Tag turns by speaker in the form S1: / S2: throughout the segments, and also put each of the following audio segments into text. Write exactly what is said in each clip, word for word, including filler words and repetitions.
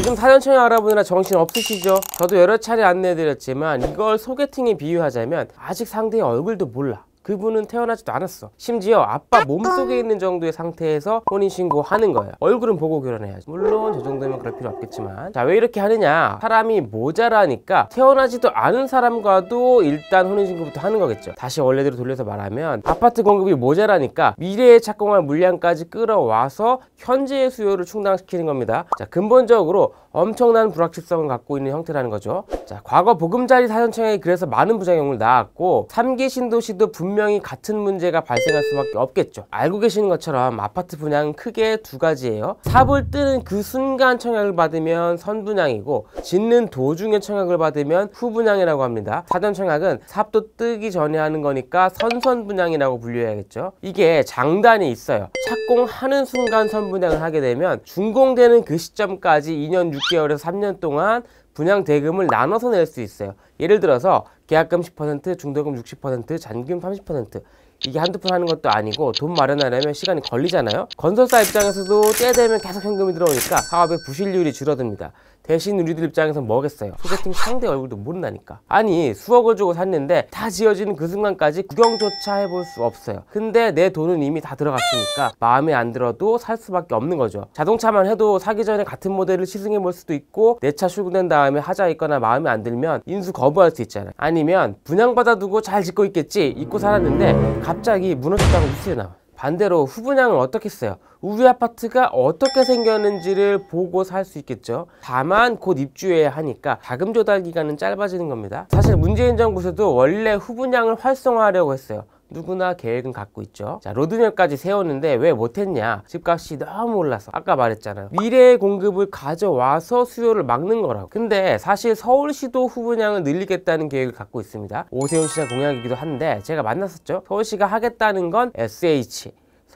S1: 요즘 사전청약 알아보느라 정신 없으시죠? 저도 여러 차례 안내해드렸지만 이걸 소개팅에 비유하자면 아직 상대의 얼굴도 몰라. 그분은 태어나지도 않았어. 심지어 아빠 몸속에 있는 정도의 상태에서 혼인신고하는 거예요. 얼굴은 보고 결혼해야지. 물론 저 정도면 그럴 필요 없겠지만, 자, 왜 이렇게 하느냐? 사람이 모자라니까 태어나지도 않은 사람과도 일단 혼인신고부터 하는 거겠죠. 다시 원래대로 돌려서 말하면 아파트 공급이 모자라니까 미래에 착공할 물량까지 끌어와서 현재의 수요를 충당시키는 겁니다. 자, 근본적으로 엄청난 불확실성을 갖고 있는 형태라는 거죠. 자, 과거 보금자리 사전청약이 그래서 많은 부작용을 낳았고 삼 기 신도시도 분명히 같은 문제가 발생할 수밖에 없겠죠. 알고 계시는 것처럼 아파트 분양은 크게 두 가지예요. 삽을 뜨는 그 순간 청약을 받으면 선분양이고 짓는 도중에 청약을 받으면 후분양이라고 합니다. 사전청약은 삽도 뜨기 전에 하는 거니까 선선분양이라고 분류해야겠죠. 이게 장단이 있어요. 착공하는 순간 선분양을 하게 되면 준공되는 그 시점까지 이 년 육 개월에서 삼 년 동안 분양 대금을 나눠서 낼 수 있어요. 예를 들어서 계약금 십 퍼센트, 중도금 육십 퍼센트, 잔금 삼십 퍼센트. 이게 한두 푼 하는 것도 아니고 돈 마련하려면 시간이 걸리잖아요. 건설사 입장에서도 때 되면 계속 현금이 들어오니까 사업의 부실률이 줄어듭니다. 대신 우리들 입장에서 뭐겠어요? 소개팅 상대 얼굴도 모른다니까. 아니, 수억을 주고 샀는데 다 지어지는 그 순간까지 구경조차 해볼 수 없어요. 근데 내 돈은 이미 다 들어갔으니까 마음에 안 들어도 살 수밖에 없는 거죠. 자동차만 해도 사기 전에 같은 모델을 시승해 볼 수도 있고 내 차 출고된 다음에 하자 있거나 마음에 안 들면 인수 거부할 수 있잖아요. 아니면 분양받아두고 잘 짓고 있겠지 잊고 살았는데 갑자기 무너졌다고 뉴스에 나와. 반대로 후분양을 어떻게 써요? 우리 아파트가 어떻게 생겼는지를 보고 살 수 있겠죠. 다만 곧 입주해야 하니까 자금 조달 기간은 짧아지는 겁니다. 사실 문재인 정부에서도 원래 후분양을 활성화하려고 했어요. 누구나 계획은 갖고 있죠. 자, 로드맵까지 세웠는데 왜 못했냐? 집값이 너무 올라서. 아까 말했잖아요. 미래의 공급을 가져와서 수요를 막는 거라고. 근데 사실 서울시도 후분양을 늘리겠다는 계획을 갖고 있습니다. 오세훈 시장 공약이기도 한데 제가 만났었죠. 서울시가 하겠다는 건 에스에이치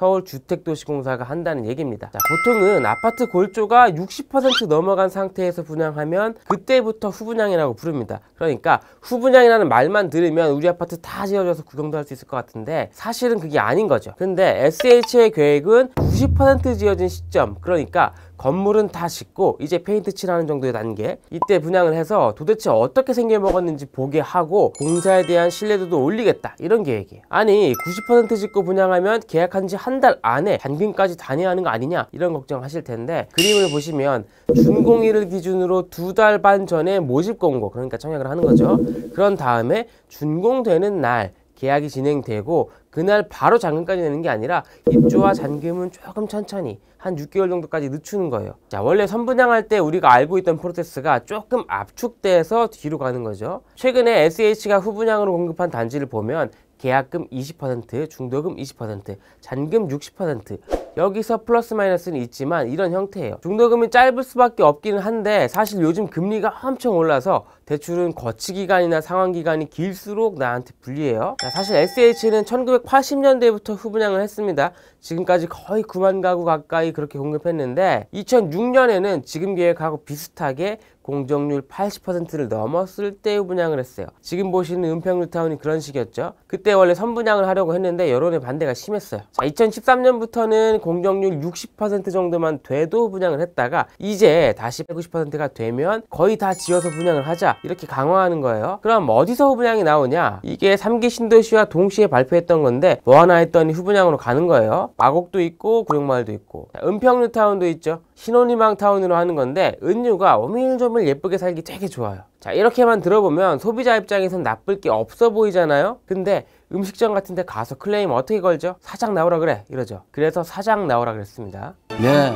S1: 서울주택도시공사가 한다는 얘기입니다. 자, 보통은 아파트 골조가 육십 퍼센트 넘어간 상태에서 분양하면 그때부터 후분양이라고 부릅니다. 그러니까 후분양이라는 말만 들으면 우리 아파트 다 지어져서 구경도 할 수 있을 것 같은데 사실은 그게 아닌 거죠. 근데 에스에이치의 계획은 구십 퍼센트 지어진 시점, 그러니까 건물은 다 짓고 이제 페인트 칠하는 정도의 단계, 이때 분양을 해서 도대체 어떻게 생겨먹었는지 보게 하고 공사에 대한 신뢰도도 올리겠다, 이런 계획이에요. 아니, 구십 퍼센트 짓고 분양하면 계약한 지 한 달 안에 잔금까지 다 내야 하는 거 아니냐, 이런 걱정하실 텐데 그림을 보시면 준공일을 기준으로 두 달 반 전에 모집 공고, 그러니까 청약을 하는 거죠. 그런 다음에 준공되는 날 계약이 진행되고 그날 바로 잔금까지 내는 게 아니라 입주와 잔금은 조금 천천히 한 육 개월 정도까지 늦추는 거예요. 자, 원래 선분양할 때 우리가 알고 있던 프로세스가 조금 압축돼서 뒤로 가는 거죠. 최근에 에스에이치가 후분양으로 공급한 단지를 보면 계약금 이십 퍼센트, 중도금 이십 퍼센트, 잔금 육십 퍼센트. 여기서 플러스 마이너스는 있지만 이런 형태예요. 중도금이 짧을 수밖에 없기는 한데 사실 요즘 금리가 엄청 올라서 대출은 거치기간이나 상환기간이 길수록 나한테 불리해요. 자, 사실 에스에이치는 천구백팔십 년대부터 후분양을 했습니다. 지금까지 거의 구만 가구 가까이 그렇게 공급했는데 이천육 년에는 지금 계획하고 비슷하게 공정률 팔십 퍼센트를 넘었을 때 후분양을 했어요. 지금 보시는 은평뉴타운이 그런 식이었죠. 그때 원래 선분양을 하려고 했는데 여론의 반대가 심했어요. 자, 이천십삼 년부터는 공정률 육십 퍼센트 정도만 돼도 분양을 했다가 이제 다시 백구십 퍼센트가 되면 거의 다 지어서 분양을 하자, 이렇게 강화하는 거예요. 그럼 어디서 후분양이 나오냐? 이게 삼 기 신도시와 동시에 발표했던 건데 뭐 하나 했더니 후분양으로 가는 거예요. 마곡도 있고 구룡마을도 있고 은평뉴타운도 있죠. 신혼희망 타운으로 하는 건데 은유가 오밀조밀 예쁘게 살기 되게 좋아요. 자, 이렇게만 들어보면 소비자 입장에선 나쁠 게 없어 보이잖아요. 근데 음식점 같은 데 가서 클레임 어떻게 걸죠? 사장 나오라 그래, 이러죠. 그래서 사장 나오라 그랬습니다.
S2: 네,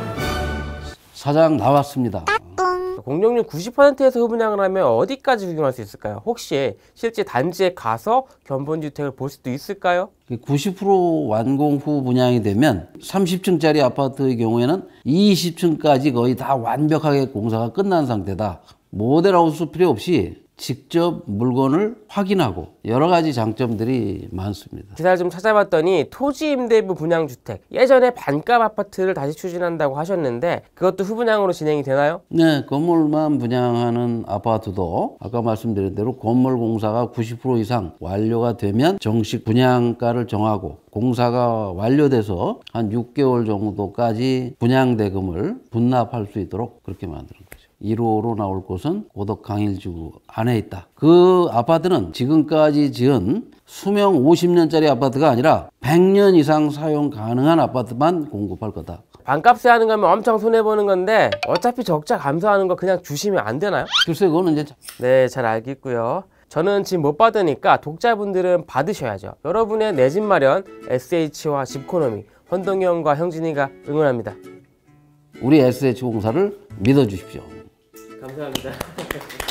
S2: 사장 나왔습니다.
S1: 공정률 구십 퍼센트에서 후분양을 하면 어디까지 구경할 수 있을까요? 혹시 실제 단지에 가서 견본주택을 볼 수도 있을까요?
S2: 구십 퍼센트 완공 후 분양이 되면 삼십 층짜리 아파트의 경우에는 이십 층까지 거의 다 완벽하게 공사가 끝난 상태다. 모델하우스 필요 없이 직접 물건을 확인하고 여러 가지 장점들이 많습니다.
S1: 기사를 좀 찾아봤더니 토지임대부 분양주택, 예전에 반값 아파트를 다시 추진한다고 하셨는데 그것도 후분양으로 진행이 되나요?
S2: 네, 건물만 분양하는 아파트도 아까 말씀드린 대로 건물 공사가 구십 퍼센트 이상 완료가 되면 정식 분양가를 정하고 공사가 완료돼서 한 육 개월 정도까지 분양대금을 분납할 수 있도록 그렇게 만드는 거예요. 일 호로 나올 곳은 고덕 강일주 안에 있다. 그 아파트는 지금까지 지은 수명 오십 년짜리 아파트가 아니라 백 년 이상 사용 가능한 아파트만 공급할 거다.
S1: 반값에 하는 거면 엄청 손해보는 건데 어차피 적자 감소하는 거 그냥 주시면 안 되나요?
S2: 글쎄 그거는 이제
S1: 네, 잘 알겠고요. 저는 집 못 받으니까 독자분들은 받으셔야죠. 여러분의 내 집 마련 에스에이치와 집코노미 헌동이 형과 형진이가 응원합니다.
S2: 우리 에스에이치 공사를 믿어주십시오.
S1: 감사합니다.